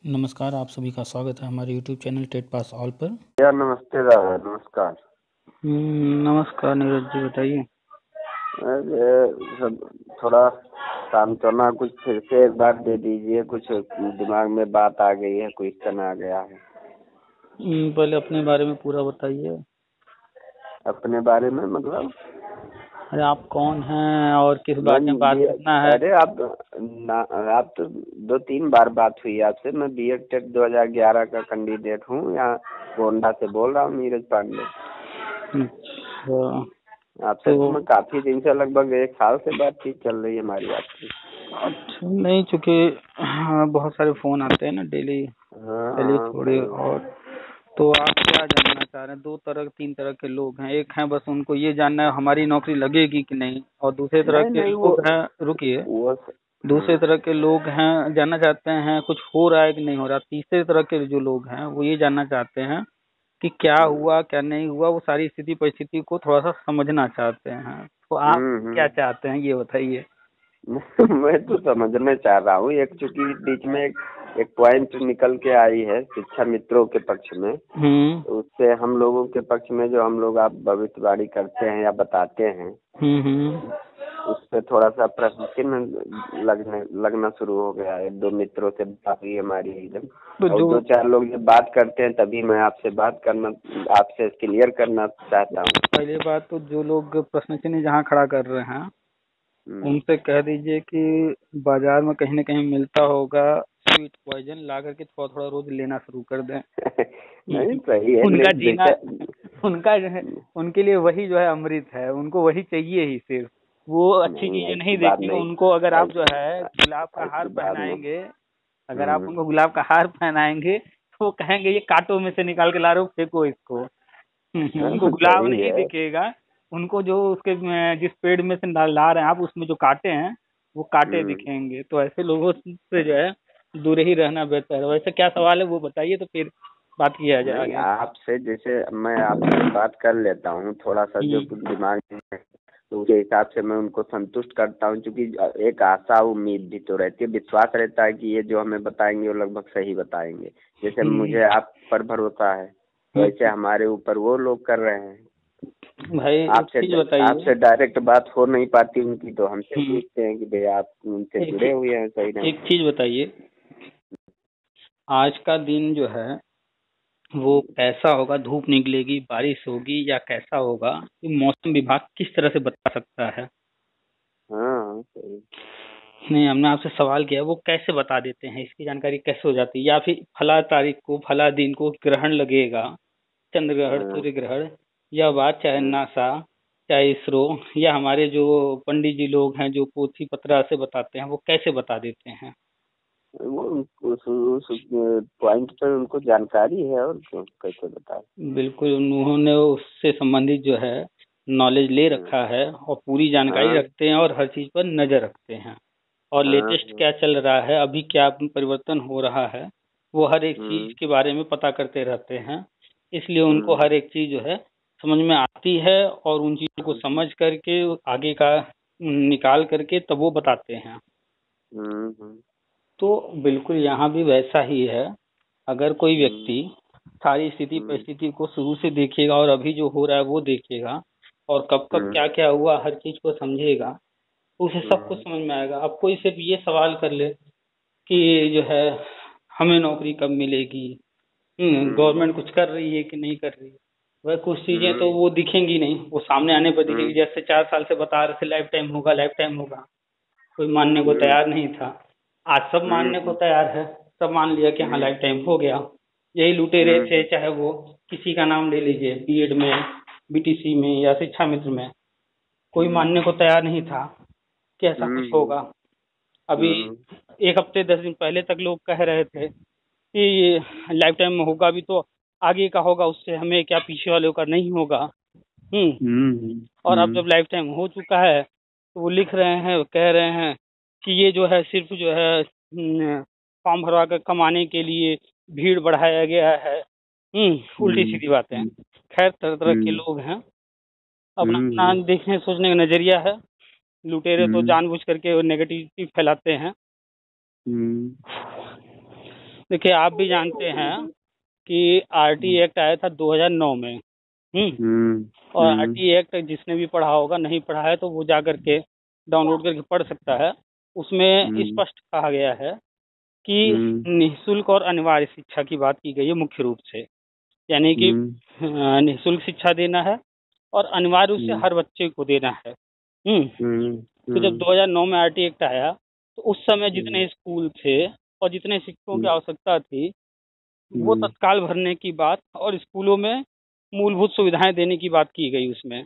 नमस्कार, आप सभी का स्वागत है हमारे YouTube channel TET pass all पर। या नमस्ते दादा, नमस्कार। नमस्कार नीरज जी, बताइए। अरे सब थोड़ा सांत्वना कुछ फिर से एक बार दे दीजिए, कुछ दिमाग में बात आ गई है, क्वेश्चन आ गया है। पहले अपने बारे में पूरा बताइए। अपने बारे में मतलब? अरे आप कौन हैं और किस बारे में बात करना है? अरे आप तो 2-3 बार बात हुई आपसे। मैं बीएड टेट 2011 का कैंडिडेट हूँ, यहाँ गोंडा से बोल रहा हूँ, नीरज पांडे। अच्छा, आपसे तो मैं काफी दिन से, लगभग 1 साल से बातचीत चल रही है हमारी आपकी। अच्छा नहीं, चूंकि बहुत सारे फोन आते हैं ना डेली। चलिए थोड़े और, तो आप क्या जानना चाह रहे हैं? 2-3 तरह के लोग हैं। एक है बस उनको ये जानना है हमारी नौकरी लगेगी कि नहीं, और दूसरे तरह के लोग हैं, रुकिए, दूसरे तरह के लोग हैं जानना चाहते हैं कुछ हो रहा है कि नहीं हो रहा। तीसरे तरह के जो लोग हैं वो ये जानना चाहते हैं कि क्या हुआ क्या नहीं हुआ, वो सारी स्थिति परिस्थिति को थोड़ा सा समझना चाहते हैं। तो आप क्या चाहते हैं ये बताइए। मैं तो समझना चाह रहा हूँ। एक चूंकि बीच में एक पॉइंट निकल के आई है शिक्षा मित्रों के पक्ष में, तो उससे हम लोगों के पक्ष में जो हम लोग आप भविष्यवाणी करते हैं या बताते हैं, उससे थोड़ा सा प्रश्न चिन्ह लगना शुरू हो गया है। 2 मित्रों से बात हुई हमारी एकदम, और 2-4 लोग जब बात करते हैं तभी मैं आपसे आपसे क्लियर करना चाहता हूँ। पहली बात तो जो लोग प्रश्न चिन्ह जहाँ खड़ा कर रहे हैं उनसे कह दीजिए कि बाजार में कहीं न कहीं मिलता होगा स्वीट पॉइजन, ला करके थोड़ा थोड़ा रोज लेना शुरू कर दें। नहीं सही है, उनका जीना, उनका जो है, उनके लिए वही जो है अमृत है, उनको वही चाहिए ही सिर्फ। वो अच्छी चीजें नहीं देखनी उनको। अगर आप जो है गुलाब का हार पहनाएंगे, अगर आप उनको गुलाब का हार पहनाएंगे तो वो कहेंगे ये कांटों में से निकाल के ला रहे हो, फेंको इसको। उनको गुलाब नहीं दिखेगा, उनको जो उसके जिस पेड़ में से ला रहे हैं आप, उसमें जो कांटे हैं वो कांटे दिखेंगे। तो ऐसे लोगों से जो है दूर ही रहना बेहतर है। वैसे क्या सवाल है वो बताइए, तो फिर बात किया जाए। आपसे जैसे मैं आपसे बात कर लेता हूँ, थोड़ा सा जो कुछ दिमाग में, तो उसके हिसाब से मैं उनको संतुष्ट करता हूँ। क्योंकि एक आशा उम्मीद भी तो रहती है, विश्वास रहता है कि ये जो हमें बताएंगे वो लगभग सही बताएंगे। जैसे मुझे आप पर भरोसा है, वैसे हमारे ऊपर वो लोग कर रहे हैं। भाई आपसे डायरेक्ट बात हो नहीं पाती उनकी, तो हमसे पूछते हैं कि भैया आप उनसे जुड़े हुए हैं सही नहीं। एक चीज बताइए, आज का दिन जो है वो कैसा होगा? धूप निकलेगी, बारिश होगी, या कैसा होगा? मौसम विभाग किस तरह से बता सकता है? हाँ सही। नहीं, हमने आपसे सवाल किया, वो कैसे बता देते हैं? इसकी जानकारी कैसे हो जाती है? या फिर फला तारीख को फला दिन को ग्रहण लगेगा, चंद्र ग्रहण, सूर्य ग्रहण, यह बात चाहे नासा, चाहे इसरो, या हमारे जो पंडित जी लोग हैं जो पोथी पत्रा से बताते हैं, वो कैसे बता देते हैं? वो उस पॉइंट पर उनको जानकारी है, और कैसे बताए। बिल्कुल, उन्होंने उससे संबंधित जो है नॉलेज ले रखा है और पूरी जानकारी रखते हैं और हर चीज पर नजर रखते हैं। और लेटेस्ट क्या चल रहा है, अभी क्या परिवर्तन हो रहा है, वो हर एक चीज के बारे में पता करते रहते हैं। इसलिए उनको हर एक चीज जो है समझ में आती है, और उन चीजों को समझ करके आगे का निकाल करके तब वो बताते हैं। तो बिल्कुल यहाँ भी वैसा ही है। अगर कोई व्यक्ति सारी स्थिति परिस्थिति को शुरू से देखेगा और अभी जो हो रहा है वो देखेगा, और कब कब क्या क्या हुआ हर चीज को समझेगा, तो उसे सब कुछ समझ में आएगा। अब कोई सिर्फ ये सवाल कर ले कि जो है हमें नौकरी कब मिलेगी, गवर्नमेंट कुछ कर रही है कि नहीं कर रही है, वह कुछ चीजें तो वो दिखेंगी नहीं, वो सामने आने पर दिखेगी। जैसे 4 साल से बता रहे थे लाइफ टाइम होगा, लाइफ टाइम होगा, कोई मानने को तैयार नहीं था। आज सब मानने को तैयार है, सब मान लिया कि हाँ लाइफ टाइम हो गया। यही लुटेरे थे, चाहे वो किसी का नाम ले लीजिए, बीएड में, बीटीसी में, या शिक्षा मित्र में, कोई मानने को तैयार नहीं था कि ऐसा कुछ होगा। अभी 1 हफ्ते 10 दिन पहले तक लोग कह रहे थे कि लाइफ टाइम में होगा भी तो आगे का होगा, उससे हमें क्या, पीछे वालों का नहीं होगा। और अब जब लाइफ टाइम हो चुका है तो वो लिख रहे हैं, कह रहे हैं कि ये जो है सिर्फ जो है फॉर्म भरवा कर कमाने के लिए भीड़ बढ़ाया गया है। उल्टी सीधी बातें। खैर तरह तरह के लोग हैं, अपना अपना देखने सोचने का नजरिया है। लुटेरे तो जानबूझ करके नेगेटिविटी फैलाते हैं। देखिए, आप भी जानते हैं कि आरटी एक्ट आया था 2009 में। और आरटी एक्ट जिसने भी पढ़ा होगा, नहीं पढ़ा है तो वो जा करके डाउनलोड करके पढ़ सकता है। उसमें स्पष्ट कहा गया है कि निःशुल्क और अनिवार्य शिक्षा की बात की गई है मुख्य रूप से, यानी कि निःशुल्क शिक्षा देना है और अनिवार्य रूप से हर बच्चे को देना है। तो जब 2009 में आरटी एक्ट आया तो उस समय जितने स्कूल थे और जितने शिक्षकों की आवश्यकता थी वो तत्काल भरने की बात और स्कूलों में मूलभूत सुविधाएं देने की बात की गई उसमें।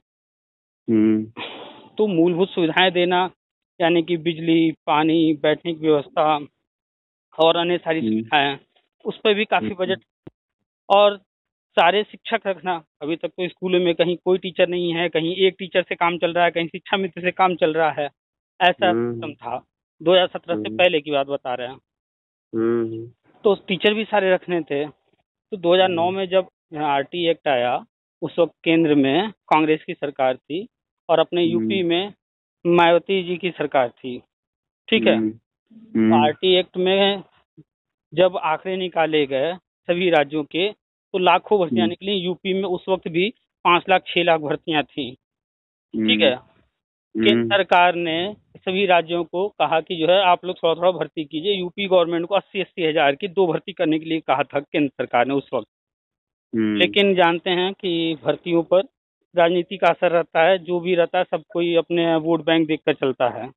तो मूलभूत सुविधाएं देना यानी कि बिजली, पानी, बैठने की व्यवस्था और अन्य सारी सुविधाएं, उस पर भी काफी बजट और सारे शिक्षक रखना। अभी तक तो स्कूलों में कहीं कोई टीचर नहीं है, कहीं एक टीचर से काम चल रहा है, कहीं शिक्षा मित्र से काम चल रहा है, ऐसा सिस्टम था। 2017 से पहले की बात बता रहे हैं। तो टीचर भी सारे रखने थे। तो 2009 में जब आरटी एक्ट आया उस वक्त केंद्र में कांग्रेस की सरकार थी और अपने यूपी में मायावती जी की सरकार थी, ठीक है। आरटी एक्ट में जब आंकड़े निकाले गए सभी राज्यों के तो लाखों भर्तियां निकली। यूपी में उस वक्त भी 5 लाख 6 लाख भर्तियां थी, ठीक है। केंद्र सरकार ने सभी राज्यों को कहा कि जो है आप लोग थोड़ा थोड़ा भर्ती कीजिए। यूपी गवर्नमेंट को 80-80 हजार की 2 भर्ती करने के लिए कहा था केंद्र सरकार ने उस वक्त। लेकिन जानते हैं कि भर्तियों पर राजनीति का असर रहता है, जो भी रहता है सब कोई अपने वोट बैंक देखकर चलता है।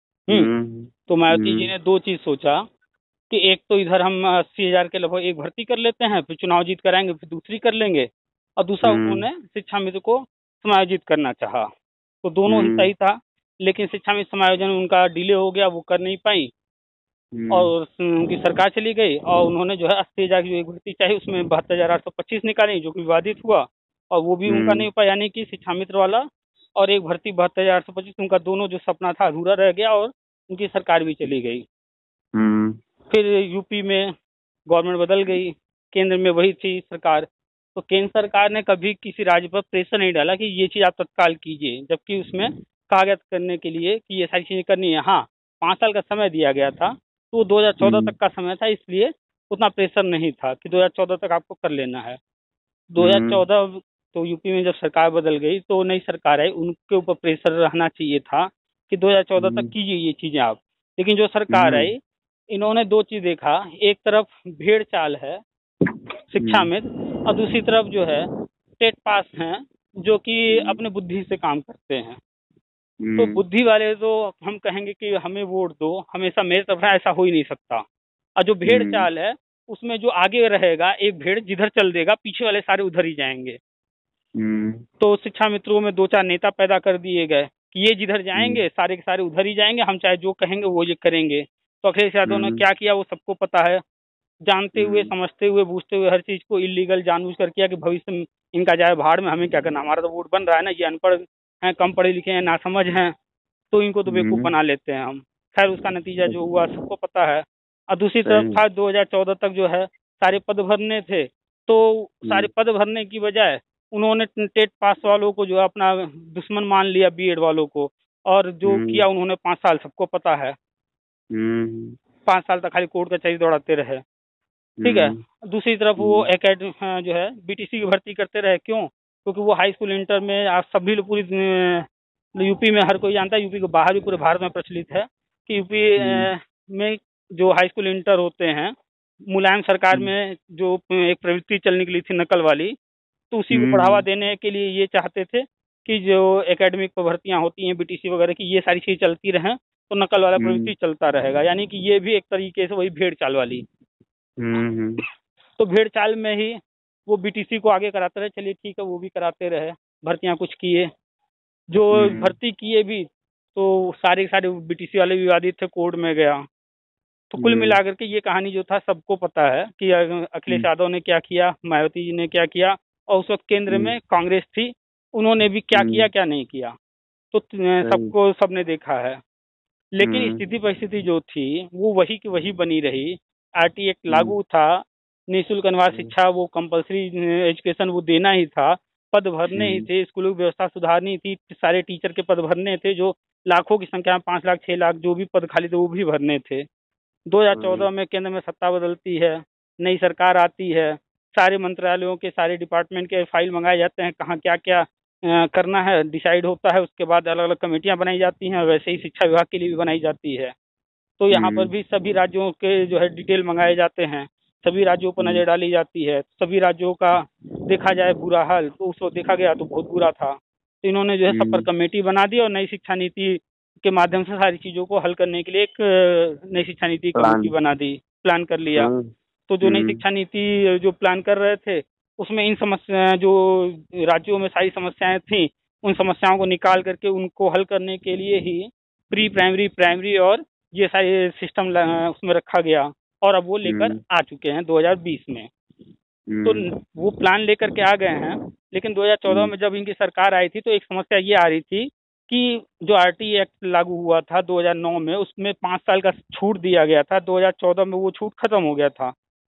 तो मायावती जी ने 2 चीज सोचा कि एक तो इधर हम 80 हजार के लगभग एक भर्ती कर लेते हैं, फिर चुनाव जीत कराएंगे, फिर दूसरी कर लेंगे, और दूसरा उन्होंने शिक्षा मित्र को समायोजित करना चाहा। तो दोनों ही सही था, लेकिन शिक्षा मित्र समायोजन उनका डिले हो गया, वो कर नहीं पाई और उनकी सरकार चली गई और उन्होंने जो है 80 हजार की जो एक भर्ती चाहिए उसमें 72,825 निकाली, जो कि विवादित हुआ और वो भी उनका नहीं हो पाया। यानी कि शिक्षा मित्र वाला और एक भर्ती 72,825 उनका दोनों जो सपना था अधूरा रह गया और उनकी सरकार भी चली गई। फिर यूपी में गवर्नमेंट बदल गई, केंद्र में वही थी सरकार। तो केंद्र सरकार ने कभी किसी राज्य पर प्रेशर नहीं डाला कि ये चीज आप तत्काल कीजिए, जबकि उसमें कागज करने के लिए कि ये सारी चीजें करनी है। हाँ, 5 साल का समय दिया गया था, तो 2014 तक का समय था, इसलिए उतना प्रेशर नहीं था कि 2014 तक आपको कर लेना है। 2014 तो यूपी में जब सरकार बदल गई तो नई सरकार आई, उनके ऊपर प्रेशर रहना चाहिए था कि 2014 तक कीजिए ये चीजें आप। लेकिन जो सरकार आई इन्होंने 2 चीज देखा, एक तरफ भेड़ चाल है शिक्षा में और दूसरी तरफ जो है टेट पास हैं जो कि अपने बुद्धि से काम करते हैं। तो बुद्धि वाले तो हम कहेंगे कि हमें वोट दो, हमेशा मेरे तरफ ऐसा हो ही नहीं सकता। और जो भेड़ चाल है उसमें जो आगे रहेगा, एक भेड़ जिधर चल देगा पीछे वाले सारे उधर ही जाएंगे। तो शिक्षा मित्रों में 2-4 नेता पैदा कर दिए गए कि ये जिधर जाएंगे सारे के सारे उधर ही जाएंगे, हम चाहे जो कहेंगे वो ये करेंगे। तो अखिलेश यादव ने क्या किया वो सबको पता है, जानते हुए समझते हुए बूझते हुए हर चीज को इलीगल जानबूझकर किया कि भविष्य में इनका जाए भाड़ में, हमें क्या करना, हमारा तो वोट बन रहा है ना, ये अनपढ़ हैं, कम पढ़े लिखे हैं, नासमझ हैं, तो इनको तो बेवकूफ बना लेते हैं हम। खैर उसका नतीजा जो हुआ सबको पता है। और दूसरी तरफ था 2014 तक जो है सारे पद भरने थे, तो सारे पद भरने की बजाय उन्होंने टेट पास वालों को जो अपना दुश्मन मान लिया, बीएड वालों को, और जो किया उन्होंने 5 साल सबको पता है। 5 साल तक खाली कोर्ट कचहरी दौड़ाते रहे, ठीक है। दूसरी तरफ वो जो है बीटीसी की भर्ती करते रहे, क्यों? क्योंकि वो हाई स्कूल इंटर में आप सभी लोग पूरी यूपी में हर कोई जानता है, यूपी के बाहर भी पूरे भारत में प्रचलित है कि यूपी में जो हाई स्कूल इंटर होते हैं, मुलायम सरकार में जो एक प्रवृत्ति चल निकली थी नकल वाली, तो उसी को बढ़ावा देने के लिए ये चाहते थे कि जो एकेडमिक भर्तियां होती हैं बीटीसी वगैरह की, ये सारी चीज चलती रहें तो नकल वाला प्रवृत्ति चलता रहेगा। यानी कि ये भी एक तरीके से वही भेड़ चाल वाली। तो भेड़ चाल में ही वो बीटीसी को आगे कराते रहे, चलिए ठीक है वो भी कराते रहे, भर्तियां कुछ किए, जो भर्ती किए भी तो सारे सारे बीटीसी वाले विवादित थे, कोर्ट में गया। तो कुल मिलाकर के ये कहानी जो था सबको पता है कि अखिलेश यादव ने क्या किया, मायावती जी ने क्या किया, और उस वक्त केंद्र में कांग्रेस थी, उन्होंने भी क्या किया क्या नहीं किया, तो सबको सबने देखा है। लेकिन स्थिति परिस्थिति जो थी वो वही की वही बनी रही। आरटी एक्ट लागू था, निःशुल्क अनिवार्य शिक्षा, वो कंपलसरी एजुकेशन वो देना ही था, पद भरने ही थे, स्कूलों की व्यवस्था सुधारनी थी, सारे टीचर के पद भरने थे, जो लाखों की संख्या में 5 लाख 6 लाख जो भी पद खाली थे वो भी भरने थे। 2014 में केंद्र में सत्ता बदलती है, नई सरकार आती है, सारे मंत्रालयों के सारे डिपार्टमेंट के फाइल मंगाए जाते हैं, कहाँ क्या क्या करना है डिसाइड होता है, उसके बाद अलग अलग कमेटियां बनाई जाती हैं। वैसे ही शिक्षा विभाग के लिए भी बनाई जाती है। तो यहाँ पर भी सभी राज्यों के जो है डिटेल मंगाए जाते हैं, सभी राज्यों पर नजर डाली जाती है। सभी राज्यों का देखा जाए बुरा हाल, तो उस वक्त देखा गया तो बहुत बुरा था। तो इन्होंने जो है सब पर कमेटी बना दी और नई शिक्षा नीति के माध्यम से सारी चीजों को हल करने के लिए एक नई शिक्षा नीति कमेटी बना दी, प्लान कर लिया। तो जो नई शिक्षा नीति जो प्लान कर रहे थे, उसमें इन समस्या जो राज्यों में सारी समस्याएं थी, उन समस्याओं को निकाल करके उनको हल करने के लिए ही प्री प्राइमरी, प्राइमरी और ये सारे सिस्टम उसमें रखा गया। और अब वो लेकर आ चुके हैं 2020 में। तो वो प्लान लेकर के आ गए हैं। लेकिन 2014 में जब इनकी सरकार आई थी तो एक समस्या ये आ रही थी कि जो आरटीई एक्ट लागू हुआ था 2009 में, उसमें 5 साल का छूट दिया गया था। 2014 में वो छूट खत्म हो गया था।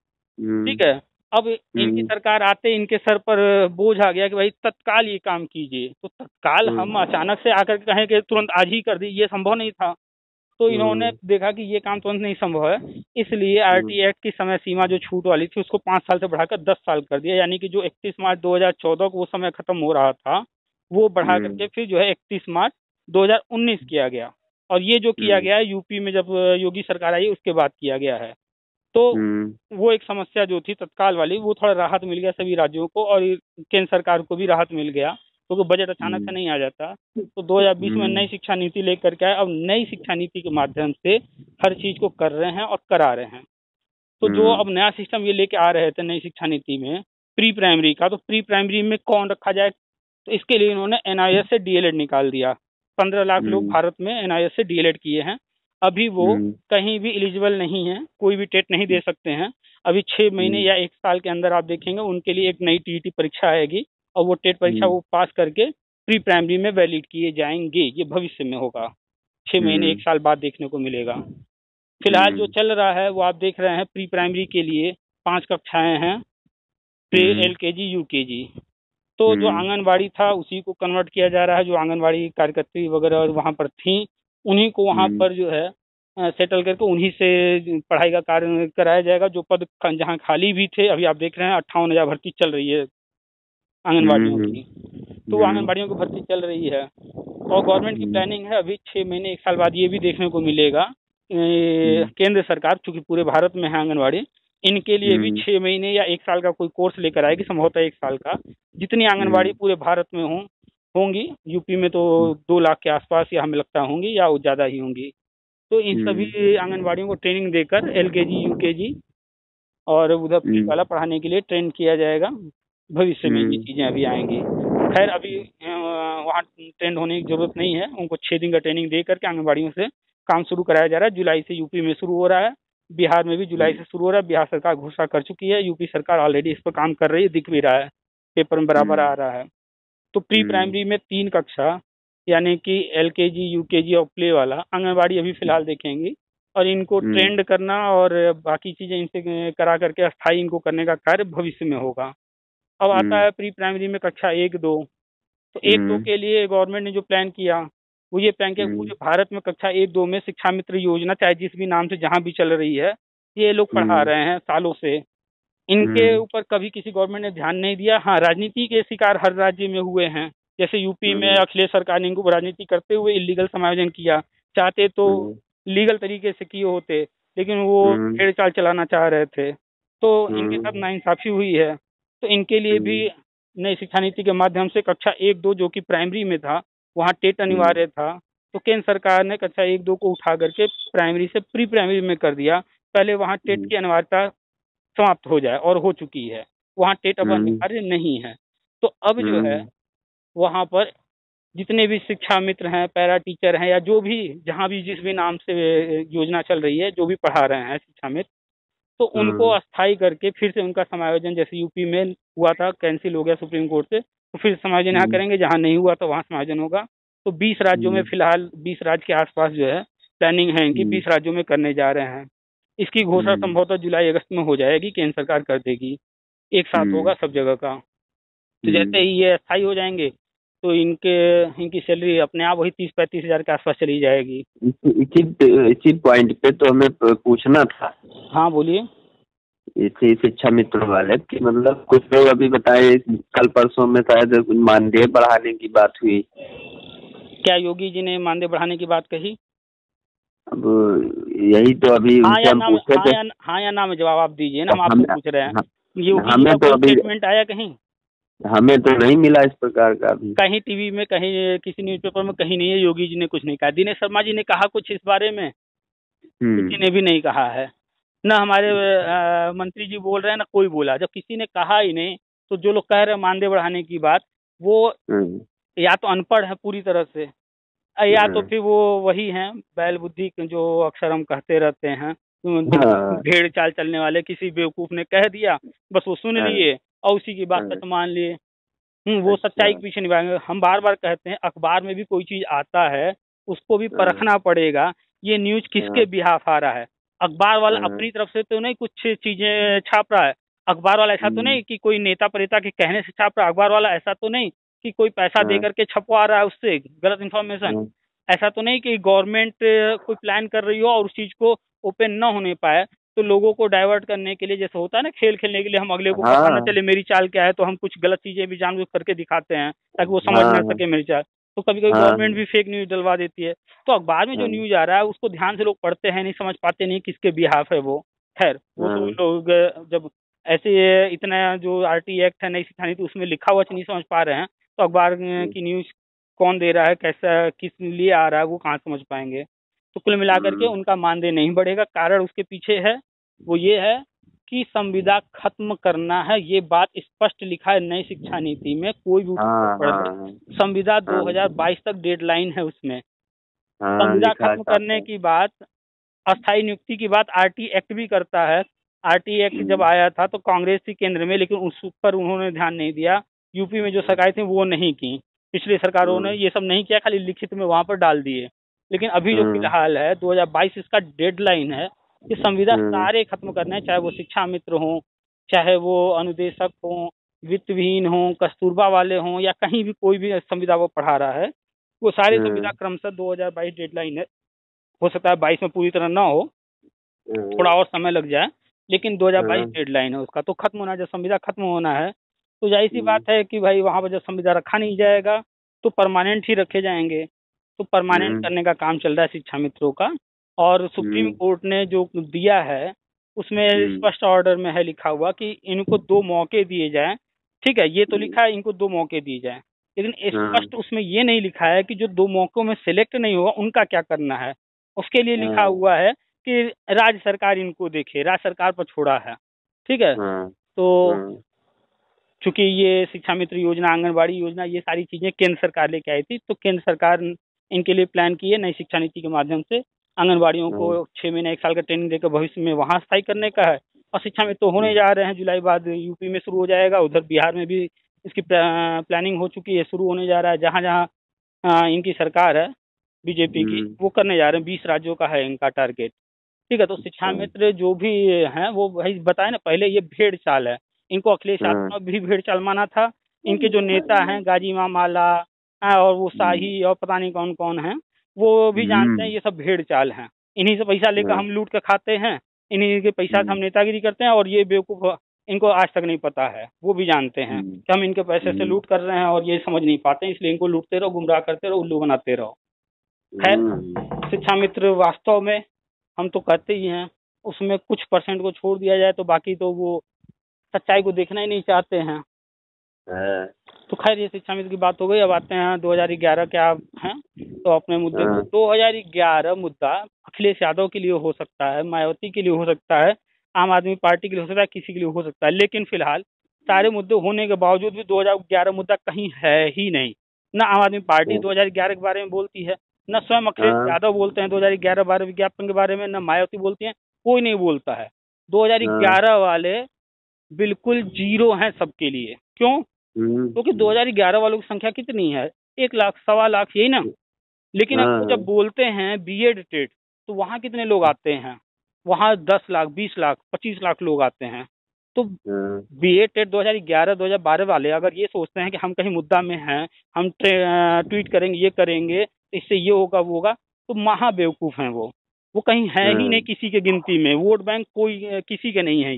ठीक है। अब इनकी सरकार आते इनके सर पर बोझ आ गया कि भाई तत्काल ये काम कीजिए। तो तत्काल हम अचानक से आकर के कहें कि तुरंत आज ही कर दी, ये संभव नहीं था। तो इन्होंने देखा कि ये काम तुरंत नहीं संभव है, इसलिए आरटीई एक्ट की समय सीमा जो छूट वाली थी उसको 5 साल से बढ़ाकर 10 साल कर दिया। यानी कि जो 31 मार्च 2014 को वो समय खत्म हो रहा था, वो बढ़ा करके फिर जो है 31 मार्च 2019 किया गया। और ये जो किया गया है यूपी में जब योगी सरकार आई उसके बाद किया गया है। तो वो एक समस्या जो थी तत्काल वाली, वो थोड़ा राहत मिल गया सभी राज्यों को और केंद्र सरकार को भी राहत मिल गया, क्योंकि तो बजट अचानक से नहीं आ जाता। तो 2020 में नई शिक्षा नीति लेकर के आए। अब नई शिक्षा नीति के माध्यम से हर चीज को कर रहे हैं और करा रहे हैं। तो जो अब नया सिस्टम ये लेके आ रहे थे नई शिक्षा नीति में प्री प्राइमरी का, तो प्री प्राइमरी में कौन रखा जाए, तो इसके लिए इन्होंने एनआईएस से डीएलएड निकाल दिया। 15 लाख लोग भारत में एनआईएस से डीएलएड किए हैं। अभी वो कहीं भी एलिजिबल नहीं है, कोई भी टेट नहीं दे सकते हैं। अभी 6 महीने या 1 साल के अंदर आप देखेंगे उनके लिए एक नई टीईटी परीक्षा आएगी और वो टेट परीक्षा वो पास करके प्री प्राइमरी में वैलिड किए जाएंगे। ये भविष्य में होगा, 6 महीने 1 साल बाद देखने को मिलेगा। फिलहाल जो चल रहा है वो आप देख रहे हैं, प्री प्राइमरी के लिए 5 कक्षाएं हैं, प्री एलकेजी यूकेजी। तो जो आंगनबाड़ी था उसी को कन्वर्ट किया जा रहा है। जो आंगनबाड़ी कार्यकर्त्री वगैरह और वहाँ पर थी, उन्हीं को वहाँ पर जो है सेटल करके उन्हीं से पढ़ाई का कार्य कराया जाएगा। जो पद जहाँ खाली भी थे, अभी आप देख रहे हैं 58,000 भर्ती चल रही है आंगनबाड़ियों की। तो आंगनबाड़ियों की भर्ती चल रही है और गवर्नमेंट की प्लानिंग है अभी 6 महीने 1 साल बाद ये भी देखने को मिलेगा। केंद्र सरकार चूंकि पूरे भारत में है आंगनबाड़ी, इनके लिए भी 6 महीने या 1 साल का कोई कोर्स लेकर आएगी, संभवतः 1 साल का। जितनी आंगनबाड़ी पूरे भारत में होंगी, यूपी में तो 2 लाख के आसपास या हमें लगता होंगी या ज़्यादा ही होंगी। तो इन सभी आंगनबाड़ियों को ट्रेनिंग देकर एलकेजी यूकेजी और उधर प्री वाला पढ़ाने के लिए ट्रेन किया जाएगा। भविष्य में ये चीज़ें अभी आएंगी। खैर अभी वहाँ ट्रेंड होने की जरूरत नहीं है, उनको 6 दिन का ट्रेनिंग दे करके आंगनबाड़ियों से काम शुरू कराया जा रहा है। जुलाई से यूपी में शुरू हो रहा है, बिहार में भी जुलाई से शुरू हो रहा है। बिहार सरकार घोषणा कर चुकी है, यूपी सरकार ऑलरेडी इस पर काम कर रही है, दिख भी रहा है, पेपर में बराबर आ रहा है। तो प्री प्राइमरी में 3 कक्षा यानी कि एलकेजी यूकेजी और प्ले वाला आंगनबाड़ी अभी फिलहाल देखेंगी और इनको ट्रेंड करना और बाकी चीजें इनसे करा करके अस्थायी इनको करने का कार्य भविष्य में होगा। अब आता है प्री प्राइमरी में कक्षा 1-2। तो 1-2 के लिए गवर्नमेंट ने जो प्लान किया वो ये प्लान किया पूरे भारत में कक्षा 1-2 में शिक्षा मित्र योजना, चाहे जिस भी नाम से जहाँ भी चल रही है, ये लोग पढ़ा रहे हैं सालों से। इनके ऊपर कभी किसी गवर्नमेंट ने ध्यान नहीं दिया। हाँ, राजनीति के शिकार हर राज्य में हुए हैं। जैसे यूपी में अखिलेश सरकार ने इनको राजनीति करते हुए इलीगल समायोजन किया। चाहते तो लीगल तरीके से किए होते, लेकिन वो छेड़छाड़ चलाना चाह रहे थे, तो इनके साथ नाइंसाफी हुई है। तो इनके लिए भी नई शिक्षा नीति के माध्यम से कक्षा 1-2 जो कि प्राइमरी में था, वहाँ टेट अनिवार्य था, तो केंद्र सरकार ने कक्षा 1-2 को उठा करके प्राइमरी से प्री प्राइमरी में कर दिया। पहले वहाँ टेट की अनिवार्यता समाप्त हो जाए, और हो चुकी है। वहाँ टेट अब अनिवार्य नहीं है। तो अब जो है वहाँ पर जितने भी शिक्षा मित्र हैं, पैरा टीचर हैं, या जो भी जहाँ भी जिस भी नाम से योजना चल रही है, जो भी पढ़ा रहे हैं शिक्षा मित्र, तो उनको अस्थायी करके फिर से उनका समायोजन, जैसे यूपी में हुआ था, कैंसिल हो गया सुप्रीम कोर्ट से, तो फिर समायोजन यहाँ करेंगे, जहाँ नहीं हुआ तो वहाँ समायोजन होगा। तो 20 राज्यों में फिलहाल 20 राज्य के आसपास जो है प्लानिंग है कि 20 राज्यों में करने जा रहे हैं। इसकी घोषणा संभवतः जुलाई-अगस्त में हो जाएगी, केंद्र सरकार कर देगी, एक साथ होगा सब जगह का। तो जैसे ही ये अस्थायी हो जाएंगे तो इनकी सैलरी अपने आप वही 30-35 हज़ार के आसपास चली जाएगी। इसी पॉइंट पे तो हमें पूछना था। हाँ बोलिए। इसी शिक्षा मित्र वाले कि मतलब कुछ लोग अभी बताए कल परसों में शायद मानदेय बढ़ाने की बात हुई। क्या योगी जी ने मानदेय बढ़ाने की बात कही? अब यही तो अभी उनसे हम पूछते थे। हाँ या ना में जवाब आप दीजिए ना, हम आपसे पूछ रहे हैं। योगी जी हमें का तो कोई अभी स्टेटमेंट आया कहीं? हमें तो नहीं मिला इस प्रकार का अभी। कहीं टीवी में, कहीं किसी न्यूज़पेपर में कहीं नहीं है। योगी जी ने कुछ नहीं कहा। दिनेश शर्मा जी ने कहा कुछ इस बारे में? किसी ने भी नहीं कहा है। ना हमारे मंत्री जी बोल रहे हैं, ना कोई बोला। जब किसी ने कहा ही नहीं तो जो लोग कह रहे हैं मानदेय बढ़ाने की बात, वो या तो अनपढ़ है पूरी तरह से, या तो फिर वो वही हैं बैल बुद्धि जो अक्सर हम कहते रहते हैं, भेड़ चाल चलने वाले। किसी बेवकूफ ने कह दिया, बस वो सुन लिए और उसी की बात सच मान लिए। वो सच्चाई के पीछे नहीं भागेंगे। हम बार बार कहते हैं अखबार में भी कोई चीज आता है उसको भी परखना पड़ेगा, ये न्यूज किसके बिहाफ आ रहा है। अखबार वाला अपनी तरफ से तो नहीं कुछ चीजें छाप रहा है। अखबार वाला ऐसा तो नहीं कि कोई नेता प्रेता के कहने से छाप रहा है। अखबार वाला ऐसा तो नहीं कि कोई पैसा दे करके छपवा रहा है उससे गलत इन्फॉर्मेशन। ऐसा तो नहीं कि गवर्नमेंट कोई प्लान कर रही हो और उस चीज को ओपन न होने पाए, तो लोगों को डाइवर्ट करने के लिए, जैसे होता है ना खेल खेलने के लिए, हम अगले को पता न चले मेरी चाल क्या है, तो हम कुछ गलत चीजें भी जानबूझ करके दिखाते हैं ताकि वो समझ न सके मेरी चाल। तो कभी कभी गवर्नमेंट भी फेक न्यूज डलवा देती है। तो अखबार में जो न्यूज आ रहा है उसको ध्यान से लोग पढ़ते हैं, नहीं समझ पाते, नहीं किसके बिहाफ है वो। खैर वो तो लोग जब ऐसे इतना जो RT एक्ट है, नई शिक्षा नीति, उसमें लिखा हुआ नहीं समझ पा रहे हैं, तो अखबार की न्यूज कौन दे रहा है, कैसा, किस लिए आ रहा है, वो कहाँ समझ पाएंगे। तो कुल मिलाकर के उनका मानदेय नहीं बढ़ेगा। कारण उसके पीछे है, वो ये है कि संविदा खत्म करना है। ये बात स्पष्ट लिखा है नई शिक्षा नीति में, कोई भी संविदा 2022 तक डेडलाइन है उसमें। संविदा खत्म करने की बात, अस्थायी नियुक्ति की बात RT एक्ट भी करता है। RT एक्ट जब आया था तो कांग्रेस थी केंद्र में, लेकिन उस पर उन्होंने ध्यान नहीं दिया। यूपी में जो सरकारें थी वो नहीं की, पिछली सरकारों ने ये सब नहीं किया, खाली लिखित में वहां पर डाल दिए। लेकिन अभी जो फिलहाल है 2022 इसका डेडलाइन है कि संविदा सारे खत्म करने हैं, चाहे वो शिक्षा मित्र हों, चाहे वो अनुदेशक हों, वित्तविहीन हों, कस्तूरबा वाले हों, या कहीं भी कोई भी संविदा वो पढ़ा रहा है, वो सारे संविदा क्रमशः 2022 डेडलाइन है। हो सकता है 22 में पूरी तरह ना हो, थोड़ा और समय लग जाए, लेकिन 2022 डेडलाइन है उसका। तो खत्म होना, जब संविदा खत्म होना है तो जाहिर सी बात है कि भाई वहां पर जब संविदा रखा नहीं जाएगा तो परमानेंट ही रखे जाएंगे। तो परमानेंट करने का काम चल रहा है शिक्षा मित्रों का। और सुप्रीम कोर्ट ने जो दिया है उसमें स्पष्ट ऑर्डर में है लिखा हुआ कि इनको 2 मौके दिए जाएं। ठीक है, ये तो लिखा है इनको 2 मौके दिए जाएं, लेकिन स्पष्ट उसमें ये नहीं लिखा है कि जो 2 मौकों में सिलेक्ट नहीं होगा उनका क्या करना है। उसके लिए लिखा हुआ है कि राज्य सरकार इनको देखे, राज्य सरकार पर छोड़ा है। ठीक है, तो चूंकि ये शिक्षा मित्र योजना, आंगनबाड़ी योजना, ये सारी चीजें केंद्र सरकार लेके आई थी, तो केंद्र सरकार इनके लिए प्लान की है नई शिक्षा नीति के माध्यम से। आंगनबाड़ियों को 6 महीने 1 साल का ट्रेनिंग देकर भविष्य में वहां स्थायी करने का है। और शिक्षा मित्र तो होने जा रहे हैं, जुलाई बाद यूपी में शुरू हो जाएगा, उधर बिहार में भी इसकी प्लानिंग हो चुकी है, शुरू होने जा रहा है। जहाँ जहाँ इनकी सरकार है बीजेपी की, वो करने जा रहे हैं। 20 राज्यों का है इनका टारगेट। ठीक है, तो शिक्षा मित्र जो भी हैं वो भाई बताए ना, पहले ये भेड़ चाल है। इनको अखिलेश यादव भी भेड़ चाल माना था। इनके जो नेता हैं गाजी माला और वो शाही और पता नहीं कौन कौन है, वो भी जानते हैं ये सब भेड़ चाल हैं। इन्हीं से पैसा लेकर हम लूट कर खाते हैं, इन्हीं के पैसा से हम नेतागिरी करते हैं, और ये बेवकूफ इनको आज तक नहीं पता है। वो भी जानते हैं कि हम इनके पैसे से लूट कर रहे हैं और ये समझ नहीं पाते, इसलिए इनको लूटते रहो, गुमराह करते रहो, उल्लू बनाते रहो। खैर, शिक्षा मित्र वास्तव में हम तो कहते ही हैं, उसमें कुछ परसेंट को छोड़ दिया जाए तो बाकी तो वो सच्चाई को देखना ही नहीं चाहते हैं। तो खैर, ये शिक्षा मित्र की बात हो गई। अब आते हैं 2011 क्या हैं तो अपने मुद्दे को। 2011 मुद्दा अखिलेश यादव के लिए हो सकता है, मायावती के लिए हो सकता है, आम आदमी पार्टी के लिए हो सकता है, किसी के लिए हो सकता है, लेकिन फिलहाल सारे मुद्दे होने के बावजूद भी 2011 मुद्दा कहीं है ही नहीं। ना आम आदमी पार्टी 2011 के बारे में बोलती है, न स्वयं अखिलेश यादव बोलते हैं 2011-12 विज्ञापन के बारे में, न मायावती बोलती हैं, कोई नहीं बोलता है। 2011 वाले बिल्कुल जीरो हैं सबके लिए। क्यों? क्योंकि 2011 वालों की संख्या कितनी है? 1 लाख, 1.25 लाख, यही ना। लेकिन अब जब बोलते हैं बीएड टेट, तो वहाँ कितने लोग आते हैं? वहाँ 10 लाख, 20 लाख, 25 लाख लोग आते हैं। तो बीएड टेट 2011-2012 वाले अगर ये सोचते हैं कि हम कहीं मुद्दा में हैं, हम ट्वीट करेंगे, ये करेंगे, इससे ये होगा वो होगा, तो महा बेवकूफ हैं वो कहीं है ही नहीं किसी के गिनती में। वोट बैंक कोई किसी के नहीं है, ये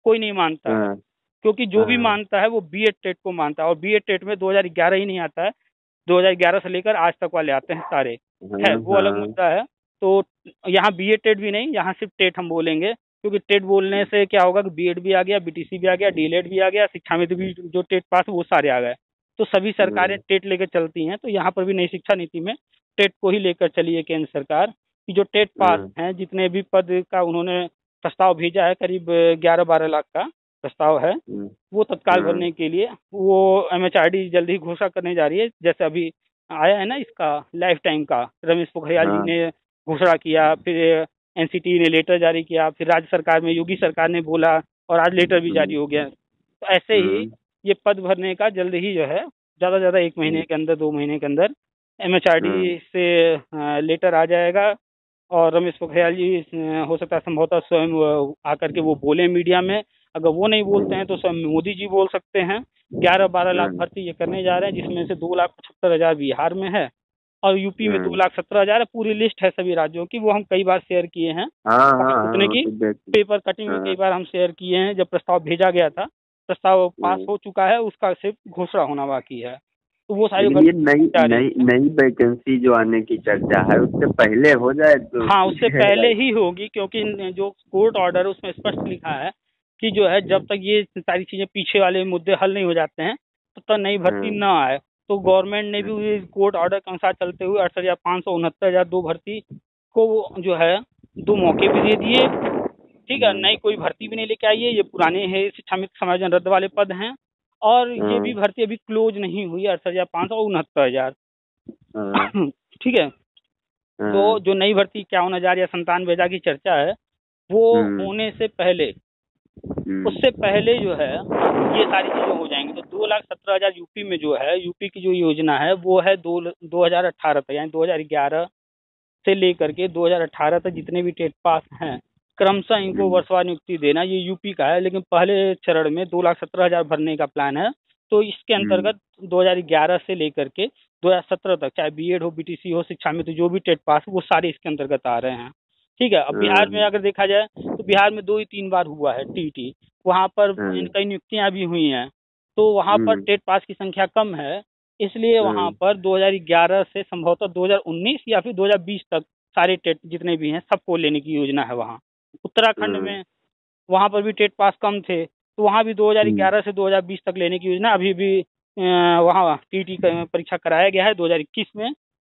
कोई नहीं मानता है, क्योंकि जो भी मानता है वो बीएड टेट को मानता है, और बीएड टेट में 2011 ही नहीं आता है, 2011 से लेकर आज तक वाले आते हैं सारे, है वो अलग मुद्दा है। तो यहाँ बीएड टेट भी नहीं, यहाँ सिर्फ टेट हम बोलेंगे, क्योंकि टेट बोलने से क्या होगा कि बीएड भी आ गया, बीटीसी भी आ गया, डीएलएड भी आ गया, शिक्षा में भी जो टेट पास वो सारे आ गए। तो सभी सरकारें टेट लेकर चलती हैं, तो यहाँ पर भी नई शिक्षा नीति में टेट को ही लेकर चली है केंद्र सरकार, कि जो टेट पास हैं जितने भी पद का उन्होंने प्रस्ताव भेजा है, करीब 11-12 लाख का प्रस्ताव है, वो तत्काल भरने के लिए वो एमएचआरडी जल्दी ही घोषणा करने जा रही है। जैसे अभी आया है ना इसका लाइफ टाइम का, रमेश पोखरियाल जी ने घोषणा किया, फिर एनसीटी ने लेटर जारी किया, फिर राज्य सरकार में योगी सरकार ने बोला, और आज लेटर भी जारी हो गया। तो ऐसे ही ये पद भरने का जल्द ही जो है, ज़्यादा से ज़्यादा 1 महीने के अंदर, 2 महीने के अंदर एमएचआरडी से लेटर आ जाएगा। और रमेश पोखरियाल जी हो सकता है संभवतः स्वयं आकर के वो बोले मीडिया में, अगर वो नहीं बोलते हैं तो स्वयं मोदी जी बोल सकते हैं। 11-12 लाख भर्ती ये करने जा रहे हैं, जिसमें से 2,75,000 बिहार में है, और यूपी में 2,17,000 है। पूरी लिस्ट है सभी राज्यों की, वो हम कई बार शेयर किए हैं, उतने की पेपर कटिंग में कई बार हम शेयर किए हैं। जब प्रस्ताव भेजा गया था, प्रस्ताव पास हो चुका है, उसका सिर्फ घोषणा होना बाकी है। तो वो सारी नई वैकेंसी जो आने की चर्चा है उससे पहले हो जाए तो? हाँ, उससे पहले ही होगी, क्योंकि जो कोर्ट ऑर्डर है उसमें स्पष्ट लिखा है कि जो है जब तक ये सारी चीजें पीछे वाले मुद्दे हल नहीं हो जाते हैं तब तक नई भर्ती न आए। तो गवर्नमेंट ने भी कोर्ट ऑर्डर के अनुसार चलते हुए 68,500 69,002 भर्ती को जो है 2 मौके भी दे दिए। ठीक है, नई कोई भर्ती भी नहीं लेके आई है, ये पुराने हैं शिक्षा मित्र समायोजन रद्द वाले पद हैं, और ये भी भर्ती अभी क्लोज नहीं हुई है, 68,500 और 69,000। ठीक है, तो जो नई भर्ती क्या होने जा रही है, 97,000 की चर्चा है, वो होने से पहले, उससे पहले जो है ये सारी चीजें हो जाएंगी। तो 2,17,000 यूपी में जो है, यूपी की जो योजना है वो है 2018 तक, यानी 2011 से लेकर के 2018 तक जितने भी टेट पास हैं क्रमशः इनको वर्षवार नियुक्ति देना, ये यूपी का है। लेकिन पहले चरण में 2,17,000 भरने का प्लान है। तो इसके अंतर्गत 2011 से लेकर के 2017 तक, चाहे बीएड हो, बीटीसी हो, शिक्षा में तो जो भी टेट पास वो सारे इसके अंतर्गत आ रहे हैं। ठीक है, अब बिहार में अगर देखा जाए तो बिहार में 2 ही 3 बार हुआ है टीटी, वहाँ पर कई नियुक्तियां भी हुई हैं, तो वहाँ पर टेट पास की संख्या कम है, इसलिए वहाँ पर 2011 से संभवतः 2019 या फिर 2020 तक सारे टेट जितने भी हैं सबको लेने की योजना है। वहाँ उत्तराखंड में वहाँ पर भी टेट पास कम थे, तो वहाँ भी 2011 से 2020 तक लेने की योजना। अभी भी वहाँ टीटी का परीक्षा कराया गया है 2021 में।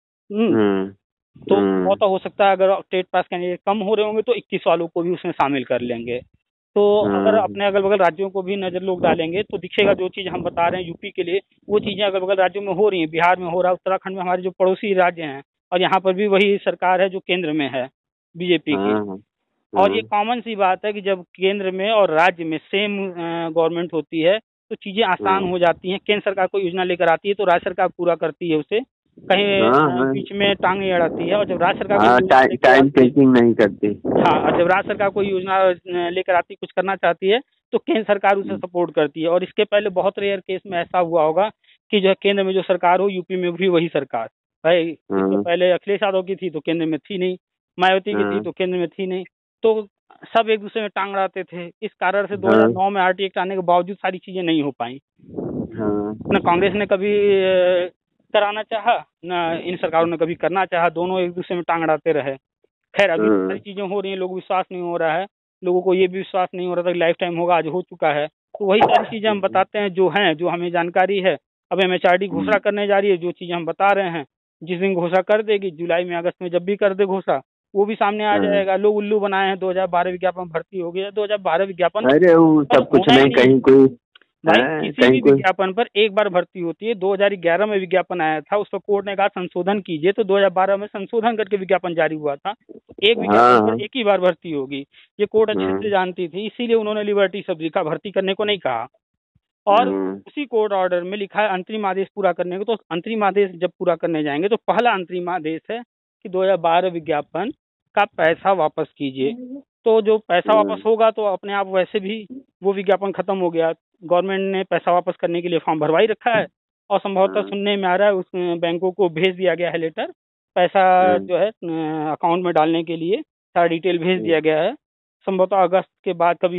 तो बहुत हो सकता है अगर टेट पास कैंडिडेट कम हो रहे होंगे तो 21 वालों को भी उसमें शामिल कर लेंगे। तो अगर अपने अगल बगल राज्यों को भी नजर लोग डालेंगे तो दिखेगा जो चीज़ हम बता रहे हैं यूपी के लिए, वो चीज़ें अगल बगल राज्यों में हो रही हैं। बिहार में हो रहा है, उत्तराखंड में, हमारे जो पड़ोसी राज्य हैं, और यहाँ पर भी वही सरकार है जो केंद्र में है बीजेपी की। और ये कॉमन सी बात है कि जब केंद्र में और राज्य में सेम गवर्नमेंट होती है तो चीजें आसान हो जाती हैं। केंद्र सरकार कोई योजना लेकर आती है तो राज्य सरकार पूरा करती है उसे, कहीं बीच में टांग नहीं अड़ाती है। और जब राज्य सरकार टाइम टेकिंग नहीं करती, हाँ, और जब राज्य सरकार कोई योजना लेकर आती, कुछ करना चाहती है, तो केंद्र सरकार उसे सपोर्ट करती है। और इसके पहले बहुत रेयर केस में ऐसा हुआ होगा कि जो है केंद्र में जो सरकार हो, यूपी में भी वही सरकार भाई। इससे पहले अखिलेश यादव की थी तो केंद्र में थी नहीं, मायावती की थी तो केंद्र में थी नहीं, तो सब एक दूसरे में टांग अड़ाते थे। इस कारण से 2009 में आरटी एक्ट आने के बावजूद सारी चीजें नहीं हो पाई। न कांग्रेस ने कभी कराना चाहा, न इन सरकारों ने कभी करना चाहा, दोनों एक दूसरे में टांग अड़ाते रहे। खैर अभी सारी चीजें हो रही हैं, लोगों को विश्वास नहीं हो रहा है, लोगों को ये भी विश्वास नहीं हो रहा था कि लाइफ टाइम होगा, आज हो चुका है। तो वही सारी चीजें हम बताते हैं जो हैं, जो हमें जानकारी है। अब एमएचआरडी घोषणा करने जा रही है, जो चीजें हम बता रहे हैं, जिस दिन घोषणा कर देगी, जुलाई में, अगस्त में, जब भी कर दे घोषणा, वो भी सामने आ जाएगा। लोग उल्लू बनाए हैं 2012 विज्ञापन भर्ती हो गया, 2012 विज्ञापन, अरे वो सब कुछ नहीं, कहीं कोई भाई किसी भी विज्ञापन पर एक बार भर्ती होती है। 2011 में विज्ञापन आया था, उस पर कोर्ट ने कहा संशोधन कीजिए, तो 2012 में संशोधन करके विज्ञापन जारी हुआ था। एक विज्ञापन पर एक ही बार भर्ती होगी, ये कोर्ट अच्छे से जानती थी, इसीलिए उन्होंने लिबर्टी शब्द लिखा, भर्ती करने को नहीं कहा। और उसी कोर्ट ऑर्डर में लिखा है अंतरिम आदेश पूरा करने को। तो अंतरिम आदेश जब पूरा करने जाएंगे तो पहला अंतरिम आदेश है कि 2012 विज्ञापन का पैसा वापस कीजिए। तो जो पैसा वापस होगा तो अपने आप वैसे भी वो विज्ञापन खत्म हो गया। गवर्नमेंट ने पैसा वापस करने के लिए फॉर्म भरवाई रखा है, और संभवतः सुनने में आ रहा है उस बैंकों को भेज दिया गया है लेटर, पैसा जो है अकाउंट में डालने के लिए सारा डिटेल भेज दिया गया है। संभवतः अगस्त के बाद कभी भी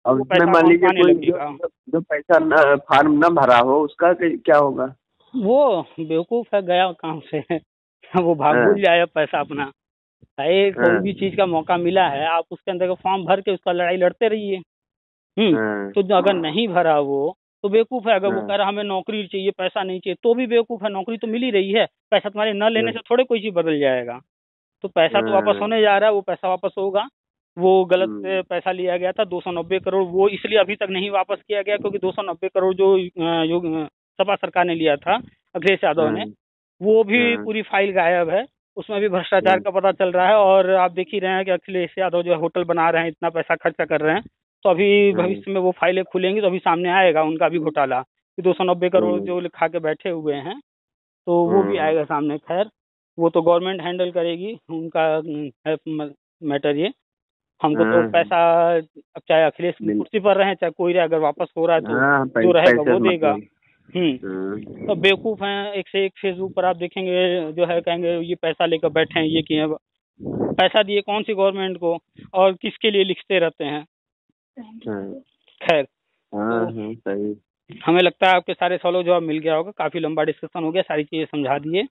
और वो उसमें पैसा मान अकाउंट में लीजिए आने कोई लगेगा। जो पैसा न फॉर्म न भरा हो उसका क्या होगा? वो बेवकूफ है, गया काम से वो भाग हाँ भूल जाएगा पैसा अपना। है कोई हाँ भी चीज का मौका मिला है, आप उसके अंदर का फॉर्म भर के उसका लड़ाई लड़ते रहिए। हाँ तो जो अगर नहीं भरा वो तो बेवकूफ है। अगर वो हाँ कह रहा हमें नौकरी चाहिए, पैसा नहीं चाहिए, तो भी बेवकूफ है। नौकरी तो मिल ही रही है, पैसा तुम्हारे न लेने हाँ से थोड़े कोई चीज बदल जाएगा। तो पैसा तो वापस हाँ, होने जा रहा है, वो पैसा वापस होगा। वो गलत हम्म, पैसा लिया गया था 290 करोड़, वो इसलिए अभी तक नहीं वापस किया गया क्योंकि 290 करोड़ जो सपा सरकार ने लिया था अखिलेश यादव हाँ ने, वो भी हाँ पूरी फाइल गायब है। उसमें भी भ्रष्टाचार हाँ का पता चल रहा है। और आप देख ही रहे हैं कि अखिलेश यादव जो है होटल बना रहे हैं, इतना पैसा खर्चा कर रहे हैं। तो अभी हाँ, भविष्य में वो फाइलें खुलेंगी तो अभी सामने आएगा उनका भी घोटाला कि 290 करोड़ हम्म, जो लिखा के बैठे हुए हैं, तो वो भी हम्म, आएगा सामने। खैर, वो तो गवर्नमेंट हैंडल करेगी, उनका है मैटर ये। हमको तो हाँ पैसा, अब चाहे अखिलेश बिल कुर्सी पर रहे चाहे कोई रहे, अगर वापस हो रहा है तो हाँ जो रहेगा पैसे वो से देगा। मतलब तो बेवकूफ हैं एक से एक। फेसबुक पर आप देखेंगे जो है, कहेंगे ये पैसा लेकर बैठे हैं, ये किए हैं। पैसा दिए कौन सी गवर्नमेंट को और किसके लिए लिखते रहते हैं। हाँ खैर, हाँ तो हाँ सही। हमें लगता है आपके सारे सवालों का जवाब मिल गया होगा। काफी लंबा डिस्कशन हो गया, सारी चीजें समझा दिए।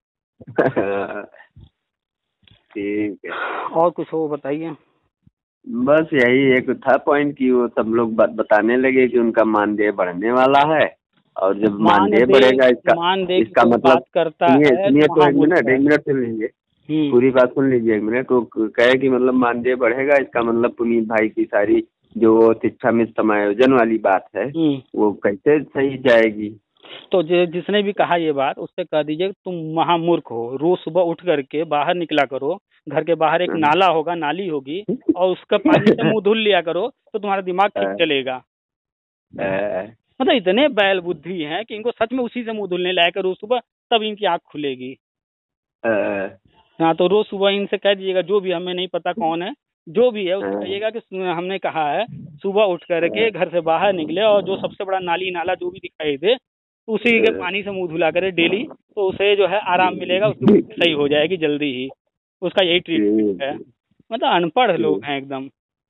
ठीक है। और कुछ हो बताइए। बस यही एक था पॉइंट कि वो सब लोग बताने लगे कि उनका मानदेय बढ़ने वाला है, और जब मानदेय बढ़ेगा इसका मानदेय की इसका कोई मतलब बात करता सुनिए है सुनिए तो तो महामूर्ख है। एक मिनट सुन लीजिए। हम्म पूरी बात सुन लीजिए एक मिनट। तो कहे कि मतलब मानदेय बढ़ेगा, इसका मतलब पुनीत भाई की सारी जो शिक्षा मित्र समायोजन वाली बात है हम्म वो कैसे सही जाएगी? तो जिसने भी कहा ये बात, उससे कह दीजिए कि तुम महामूर्ख हो। रोज सुबह उठ करके बाहर निकला करो, घर के बाहर एक नाला होगा, नाली होगी, और उसका पानी से मुंह धुल लिया करो तो तुम्हारा दिमाग ठीक चलेगा। मतलब इतने बैल बुद्धि हैं कि इनको सच में उसी से मुंह धुलने लायक रोज सुबह, तब इनकी आंख खुलेगी। हाँ, तो रोज सुबह इनसे कह दीजिएगा, जो भी, हमें नहीं पता कौन है, जो भी है उससे कहिएगा कि हमने कहा है सुबह उठ करके घर से बाहर निकले और जो सबसे बड़ा नाली नाला जो भी दिखाई दे उसी के पानी से मुंह धुला करे डेली, तो उसे जो है आराम मिलेगा, उसकी बुद्धि सही हो जाएगी जल्दी ही। उसका यही ट्रीटमेंट है। मतलब अनपढ़ लोग हैं एकदम।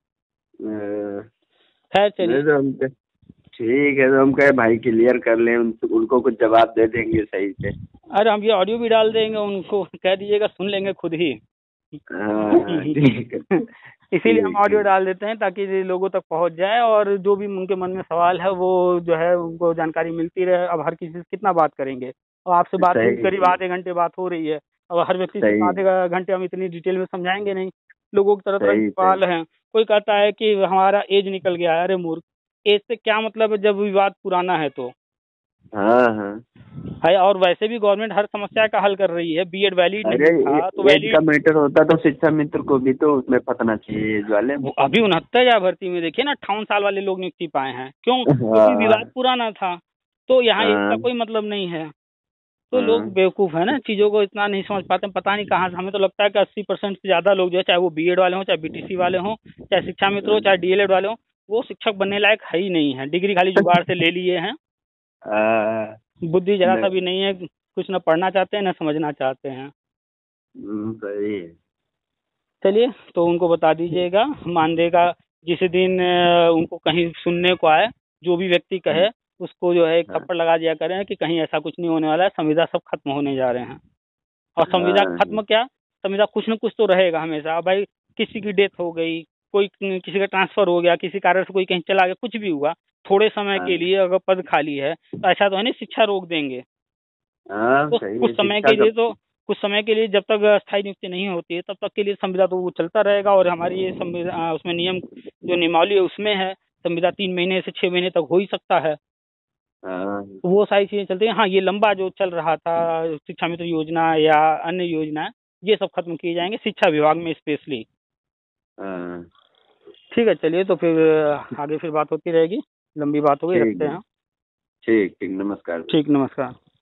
खैर चलिए। ठीक है, तो हम कहे भाई क्लियर कर लें, उनको कुछ जवाब दे देंगे सही से। अरे हम ये ऑडियो भी डाल देंगे, उनको कह दीजिएगा सुन लेंगे खुद ही। ठीक है। इसीलिए हम ऑडियो डाल देते हैं ताकि लोगों तक पहुंच जाए और जो भी उनके मन में सवाल है वो जो है उनको जानकारी मिलती रहे। अब हर किसी से कितना बात करेंगे, और आपसे बात हुई सही करीब आधे घंटे बात हो रही है। अब हर व्यक्ति से सही आधे घंटे हम इतनी डिटेल में समझाएंगे नहीं। लोगों की तरह तरह के सही सही। सवाल हैं। कोई कहता है कि हमारा एज निकल गया है। अरे मूर्ख, एज से क्या मतलब है जब विवाद पुराना है तो। हाँ हाँ। है, और वैसे भी गवर्नमेंट हर समस्या का हल कर रही है। बीएड वैलिड अरे नहीं था तो एज का वैलिड। मैटर होता तो शिक्षा मित्र को भी तो उसमें फंसना चाहिए, एज वाले। अभी 69 भर्ती में देखिए ना, 58 साल वाले लोग नियुक्ति पाए हैं। क्यों? क्योंकि विवाद हाँ पुराना था। तो यहाँ एज का हाँ कोई मतलब नहीं है। तो लोग हाँ बेवकूफ है ना, चीजों को इतना नहीं समझ पाते। पता नहीं कहाँ से, हमें तो लगता है कि 80% से ज्यादा लोग जो है, चाहे वो बीएड वाले हों, चाहे बीटीसी वाले हों, चाहे शिक्षा मित्र हो, चाहे डीएलएड वाले हों, वो शिक्षक बनने लायक है ही नहीं है। डिग्री खाली जुगाड़ से ले लिए हैं। बुद्धि जरा सा भी नहीं है। कुछ न पढ़ना चाहते हैं न समझना चाहते हैं। सही है। चलिए, तो उनको बता दीजिएगा मानदेय का जिस दिन उनको कहीं सुनने को आए, जो भी व्यक्ति कहे उसको जो है एक थप्पड़ लगा दिया करें कि कहीं ऐसा कुछ नहीं होने वाला है। संविदा सब खत्म होने जा रहे हैं। और संविदा खत्म क्या, संविदा कुछ न कुछ तो रहेगा हमेशा। भाई किसी की डेथ हो गई, कोई किसी का ट्रांसफर हो गया, किसी कारण से कोई कहीं चला गया, कुछ भी हुआ, थोड़े समय के लिए अगर पद खाली है तो ऐसा तो है नहीं शिक्षा रोक देंगे। तो कुछ समय के लिए जब तक स्थायी नियुक्ति नहीं होती है तब तक के लिए संविदा तो वो चलता रहेगा। और हमारी ये संविदा उसमें नियम जो नियमावली है उसमें है संविदा 3 महीने से 6 महीने तक हो ही सकता है। तो वो सारी चीजें चलती हैं। हाँ, ये लंबा जो चल रहा था शिक्षा मित्र योजना या अन्य योजना, ये सब खत्म किए जाएंगे शिक्षा विभाग में स्पेशली। ठीक है, चलिए, तो फिर आगे फिर बात होती रहेगी। लंबी बात हो गई, रखते हैं। ठीक ठीक, नमस्कार। ठीक, नमस्कार।